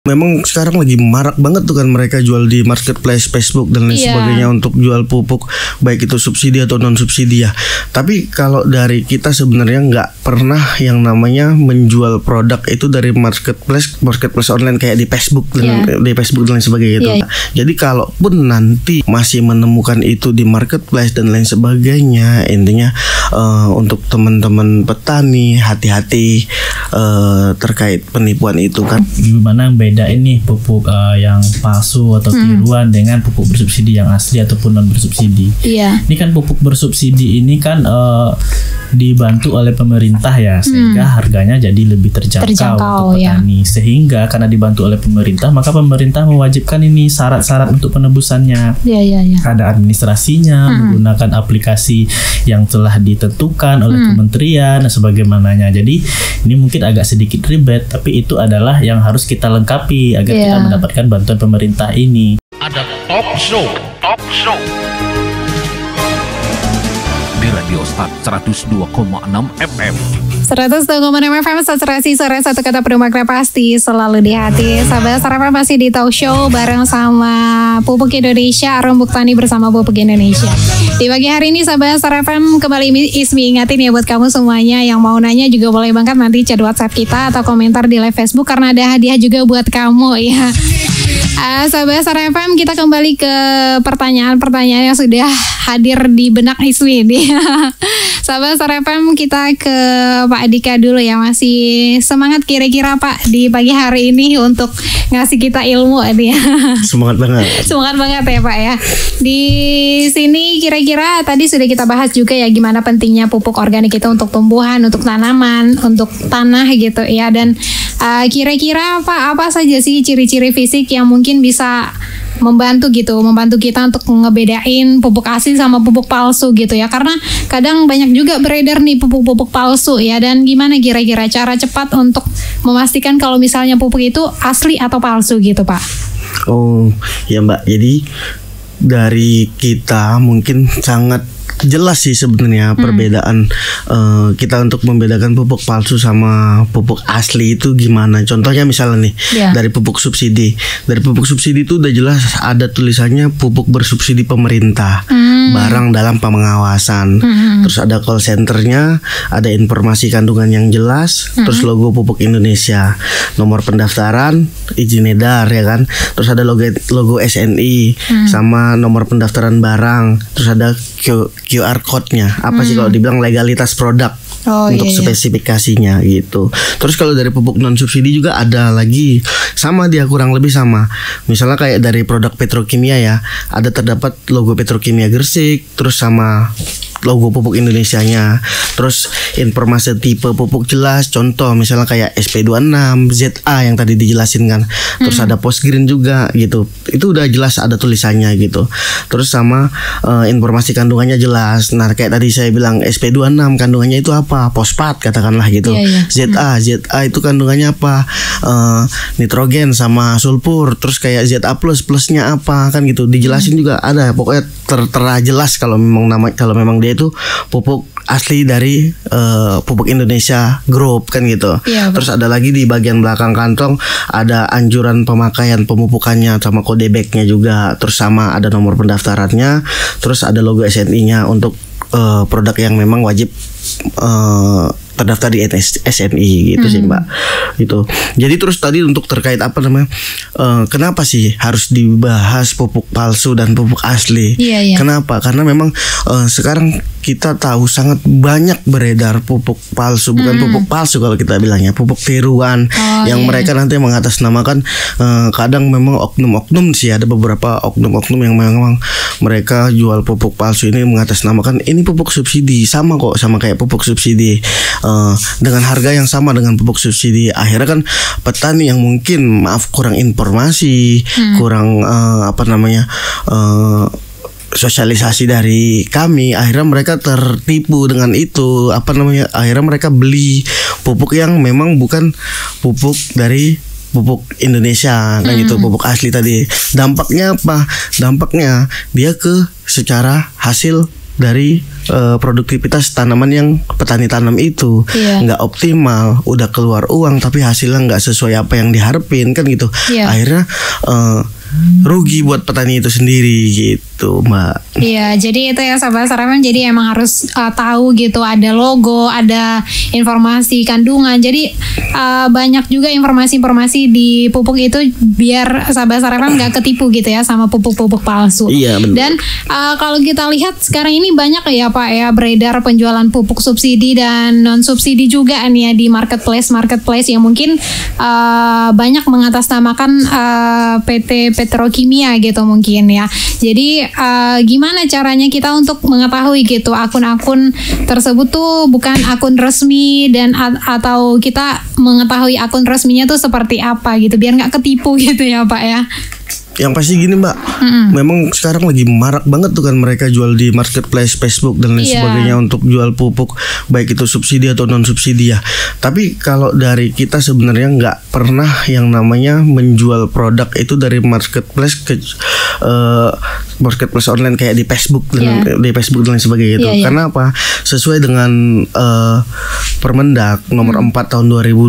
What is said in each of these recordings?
Memang sekarang lagi marak banget tuh kan mereka jual di marketplace Facebook dan lain sebagainya untuk jual pupuk baik itu subsidi atau non subsidi ya. Tapi kalau dari kita sebenarnya nggak pernah yang namanya menjual produk itu dari marketplace online kayak di Facebook dan di Facebook dan lain sebagainya itu. Jadi kalaupun nanti masih menemukan itu di marketplace dan lain sebagainya, intinya untuk teman-teman petani hati-hati terkait penipuan itu kan. Gimana beda ini pupuk yang palsu atau tiruan dengan pupuk bersubsidi yang asli ataupun non bersubsidi. Ini kan pupuk bersubsidi ini kan dibantu oleh pemerintah ya, sehingga harganya jadi lebih terjangkau untuk petani. Sehingga karena dibantu oleh pemerintah, maka pemerintah mewajibkan ini syarat-syarat untuk penebusannya. Ada administrasinya, menggunakan aplikasi yang telah ditentukan oleh kementerian dan sebagaimananya. Jadi ini mungkin agak sedikit ribet, tapi itu adalah yang harus kita lengkapi agar kita mendapatkan bantuan pemerintah ini. Ada talk show di Radio Start 102,6 FM. 102,6 FM, saturasi sore, satu kata perumakna pasti selalu di hati. Sahabat Sarapan masih di talk show bareng sama Pupuk Indonesia, Rembuk Tani bersama Pupuk Indonesia. Di pagi hari ini sahabat Sarapan kembali Ismi ingatin ya buat kamu semuanya yang mau nanya juga boleh banget nanti chat WhatsApp kita atau komentar di live Facebook karena ada hadiah juga buat kamu ya. Sahabat Sarapan, kita kembali ke pertanyaan-pertanyaan yang sudah hadir di benak Ismi nih. Sahabat Sarapan, kita ke Pak Dika dulu ya, masih semangat kira-kira Pak di pagi hari ini untuk ngasih kita ilmu ya. Semangat banget. Semangat banget ya Pak ya. Di sini kira-kira tadi sudah kita bahas juga ya gimana pentingnya pupuk organik itu untuk tumbuhan, untuk tanaman, untuk tanah gitu ya. Dan kira-kira Pak apa saja sih ciri-ciri fisik yang mungkin bisa membantu kita untuk ngebedain pupuk asli sama pupuk palsu gitu ya, karena kadang banyak juga beredar nih pupuk-pupuk palsu ya. Dan gimana kira-kira cara cepat untuk memastikan kalau misalnya pupuk itu asli atau palsu gitu Pak? Oh ya Mbak, jadi dari kita mungkin sangat jelas sih sebenarnya perbedaan kita untuk membedakan pupuk palsu sama pupuk asli itu gimana. Contohnya misalnya nih dari pupuk subsidi. Dari pupuk subsidi itu udah jelas ada tulisannya pupuk bersubsidi pemerintah, barang dalam pengawasan. Terus ada call centernya, ada informasi kandungan yang jelas, terus logo Pupuk Indonesia, nomor pendaftaran, izin edar ya kan. Terus ada logo SNI sama nomor pendaftaran barang. Terus ada QR code-nya. Apa sih kalau dibilang legalitas produk untuk spesifikasinya gitu. Terus kalau dari pupuk non subsidi juga ada lagi, sama dia kurang lebih sama. Misalnya kayak dari produk petrokimia ya, ada terdapat logo Petrokimia Gresik, terus sama logo Pupuk Indonesianya. Terus informasi tipe pupuk jelas, contoh misalnya kayak SP26, ZA yang tadi dijelasin kan. Terus ada Postgreen juga gitu. Itu udah jelas ada tulisannya gitu. Terus sama informasi kandungannya jelas. Nah, kayak tadi saya bilang SP26 kandungannya itu apa? Fosfat katakanlah gitu. ZA itu kandungannya apa? Nitrogen sama sulfur. Terus kayak ZA plusnya apa kan gitu. Dijelasin juga ada. Pokoknya tertera jelas kalau memang dia itu pupuk asli dari Pupuk Indonesia Group kan gitu. Terus ada lagi di bagian belakang kantong ada anjuran pemakaian pemupukannya sama kode backnya juga. Terus sama ada nomor pendaftarannya. Terus ada logo SNI-nya untuk produk yang memang wajib terdaftar di SNI gitu sih Mbak. Gitu. Jadi terus tadi untuk terkait apa namanya? Kenapa sih harus dibahas pupuk palsu dan pupuk asli? Kenapa? Karena memang sekarang kita tahu sangat banyak beredar pupuk palsu, bukan pupuk palsu kalau kita bilangnya, pupuk tiruan yang mereka nanti mengatasnamakan kadang memang oknum-oknum sih, ada beberapa oknum-oknum yang memang mereka jual pupuk palsu ini mengatasnamakan ini pupuk subsidi, sama kok sama kayak pupuk subsidi. Dengan harga yang sama dengan pupuk subsidi. Akhirnya kan petani yang mungkin kurang informasi, kurang sosialisasi dari kami, akhirnya mereka tertipu dengan itu. Akhirnya mereka beli pupuk yang memang bukan pupuk dari pupuk Indonesia kan gitu, pupuk asli tadi. Dampaknya apa? Dampaknya dia secara hasil dari produktivitas tanaman yang petani tanam itu nggak optimal, udah keluar uang tapi hasilnya nggak sesuai apa yang diharapin kan gitu. Akhirnya rugi buat petani itu sendiri gitu, Mbak. Iya, jadi itu ya sahabat Sarafem, jadi emang harus tahu gitu, ada logo, ada informasi kandungan. Jadi banyak juga informasi-informasi di pupuk itu biar sahabat Sarafem nggak ketipu gitu ya sama pupuk-pupuk palsu. Iya, benar. Dan kalau kita lihat sekarang ini banyak ya Pak ya beredar penjualan pupuk subsidi dan non subsidi juga nih ya di marketplace yang mungkin banyak mengatasnamakan PT Petrokimia gitu mungkin ya. Jadi gimana caranya kita untuk mengetahui gitu akun-akun tersebut tuh bukan akun resmi dan atau kita mengetahui akun resminya tuh seperti apa gitu biar nggak ketipu gitu ya Pak ya. Yang pasti gini Mbak, memang sekarang lagi marak banget tuh kan mereka jual di marketplace Facebook dan lain sebagainya untuk jual pupuk baik itu subsidi atau non subsidi ya. Tapi kalau dari kita sebenarnya nggak pernah yang namanya menjual produk itu dari marketplace ke marketplace online kayak di Facebook dan di Facebook dan lain sebagainya itu. Karena apa? Sesuai dengan Permendak nomor 4 tahun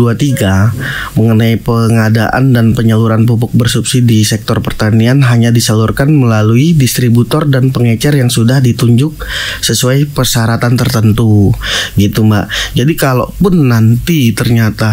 2023 mengenai pengadaan dan penyaluran pupuk bersubsidi sektor pertanian hanya disalurkan melalui distributor dan pengecer yang sudah ditunjuk sesuai persyaratan tertentu gitu Mbak. Jadi kalaupun nanti ternyata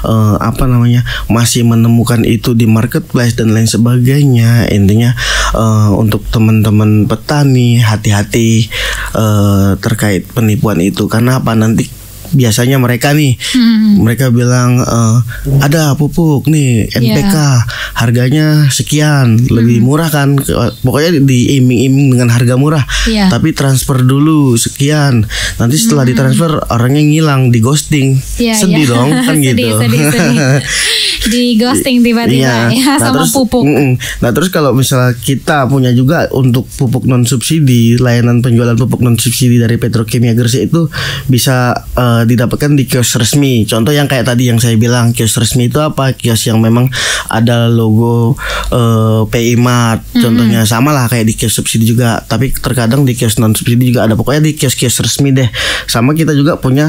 masih menemukan itu di marketplace dan lain sebagainya, intinya untuk teman-teman petani hati-hati terkait penipuan itu. Karena apa, nanti biasanya mereka nih mereka bilang ada pupuk nih NPK harganya sekian, lebih murah kan, pokoknya diiming-iming dengan harga murah, tapi transfer dulu sekian, nanti setelah ditransfer orangnya ngilang, di ghosting, sedih dong kan gitu. sedih. Di ghosting tiba-tiba sama terus, pupuk. Nah terus kalau misalnya kita punya juga untuk pupuk non subsidi, layanan penjualan pupuk non subsidi dari Petrokimia Gresik itu bisa didapatkan di kios resmi. Contoh yang kayak tadi yang saya bilang, kios resmi itu apa? Kios yang memang ada logo PI Mart. Contohnya sama lah kayak di kios subsidi juga, tapi terkadang di kios non subsidi juga ada. Pokoknya di kios-kios resmi deh. Sama kita juga punya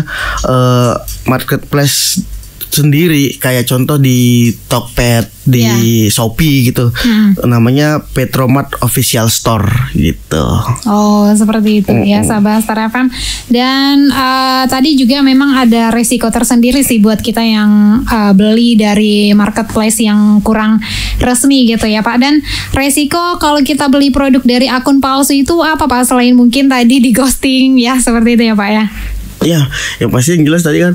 marketplace sendiri, kayak contoh di Tokped, di Shopee gitu, namanya Petromart Official Store gitu. Oh seperti itu ya sahabat Star FM. Dan tadi juga memang ada resiko tersendiri sih buat kita yang beli dari marketplace yang kurang resmi gitu ya Pak. Dan resiko kalau kita beli produk dari akun palsu itu apa Pak, selain mungkin tadi di ghosting ya, seperti itu ya Pak ya? Iya, yang pasti yang jelas tadi kan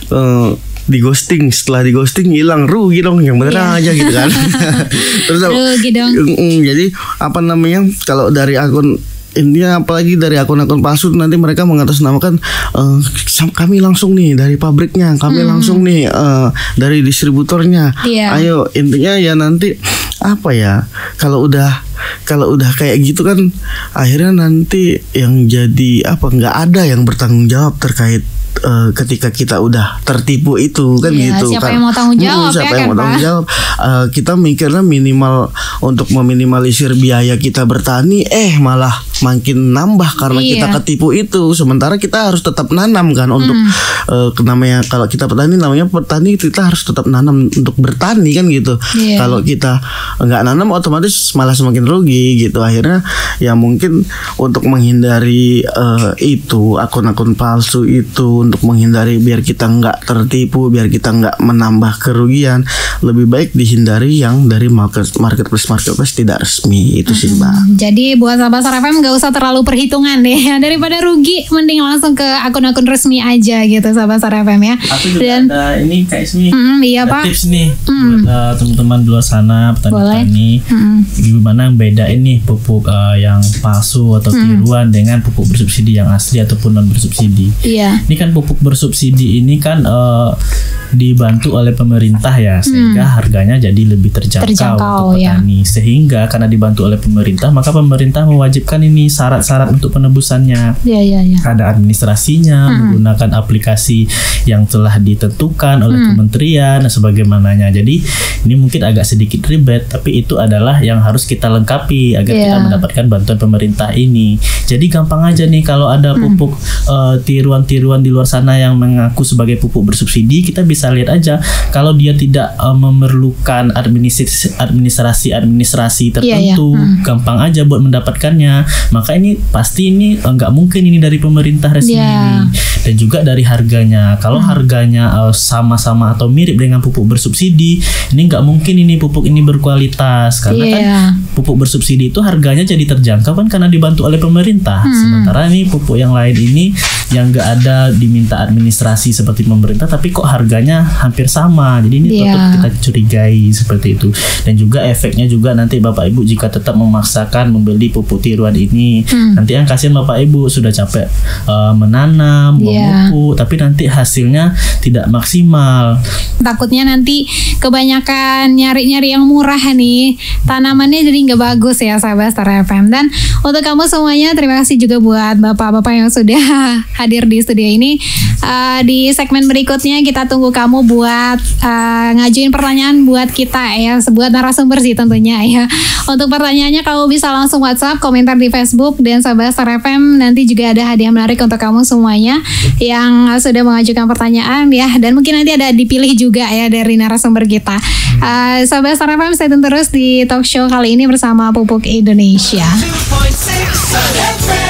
di ghosting, setelah di ghosting hilang, rugi dong, yang bener aja gitu kan. Terus rugi dong. Jadi apa namanya, kalau dari akun intinya apalagi dari akun-akun palsu nanti mereka mengatasnamakan kami langsung nih dari pabriknya, kami langsung nih dari distributornya. Ayo, intinya ya nanti apa ya, kalau udah kayak gitu kan akhirnya nanti yang jadi apa, nggak ada yang bertanggung jawab terkait ketika kita udah tertipu itu kan gitu. Siapa yang mau tanggung jawab? Siapa yang mau tanggung jawab? Kita mikirnya minimal untuk meminimalisir biaya kita bertani, malah makin nambah karena kita ketipu itu. Sementara kita harus tetap nanam kan untuk namanya, kalau kita petani namanya petani, kita harus tetap nanam untuk bertani kan gitu. Kalau kita nggak nanam otomatis malah semakin rugi gitu. Akhirnya ya mungkin untuk menghindari itu akun-akun palsu itu, untuk menghindari biar kita nggak tertipu, biar kita nggak menambah kerugian, lebih baik dihindari yang dari marketplace tidak resmi itu sih Mbak. Jadi buat sahabat Star FM nggak usah terlalu perhitungan deh, daripada rugi mending langsung ke akun-akun resmi aja gitu sahabat Star FM ya. Aku juga ada ini Kak Ismi, Pak, tips nih buat teman-teman di luar sana petani-petani, gimana bedain nih pupuk yang palsu atau tiruan dengan pupuk bersubsidi yang asli ataupun non bersubsidi. Ini kan pupuk bersubsidi ini kan dibantu oleh pemerintah ya, sehingga harganya jadi lebih terjangkau untuk petani. ini. Sehingga karena dibantu oleh pemerintah, maka pemerintah mewajibkan ini syarat-syarat untuk penebusannya. Ada administrasinya, menggunakan aplikasi yang telah ditentukan oleh kementerian dan sebagaimananya. Jadi ini mungkin agak sedikit ribet, tapi itu adalah yang harus kita lengkapi agar kita mendapatkan bantuan pemerintah ini. Jadi gampang aja nih kalau ada pupuk tiruan-tiruan di luar sana yang mengaku sebagai pupuk bersubsidi, kita bisa lihat aja kalau dia tidak memerlukan administrasi tertentu, gampang aja buat mendapatkannya. Maka ini pasti ini nggak mungkin ini dari pemerintah resmi ini. Dan juga dari harganya. Kalau harganya sama-sama atau mirip dengan pupuk bersubsidi, ini nggak mungkin ini pupuk ini berkualitas, karena kan pupuk bersubsidi itu harganya jadi terjangkau kan karena dibantu oleh pemerintah. Sementara ini pupuk yang lain ini yang nggak ada diminta administrasi seperti pemerintah, tapi kok harganya hampir sama. Jadi ini tetap kita curigai seperti itu. Dan juga efeknya juga nanti Bapak Ibu jika tetap memaksakan membeli pupuk tiruan ini, nanti yang kasihan Bapak Ibu sudah capek menanam, memupuk, tapi nanti hasilnya tidak maksimal. Takutnya nanti kebanyakan nyari-nyari yang murah nih, tanamannya jadi nggak bagus ya sahabat Star FM. Dan untuk kamu semuanya, terima kasih juga buat bapak-bapak yang sudah hadir di studio ini. Di segmen berikutnya kita tunggu kamu buat ngajuin pertanyaan buat kita ya, buat narasumber sih tentunya ya. Untuk pertanyaannya kamu bisa langsung WhatsApp, komentar di Facebook, dan sahabat Star FM nanti juga ada hadiah menarik untuk kamu semuanya yang sudah mengajukan pertanyaan ya, dan mungkin nanti ada dipilih juga ya dari narasumber kita. Sahabat Star FM, stay tune terus di talk show kali ini bersama Pupuk Indonesia.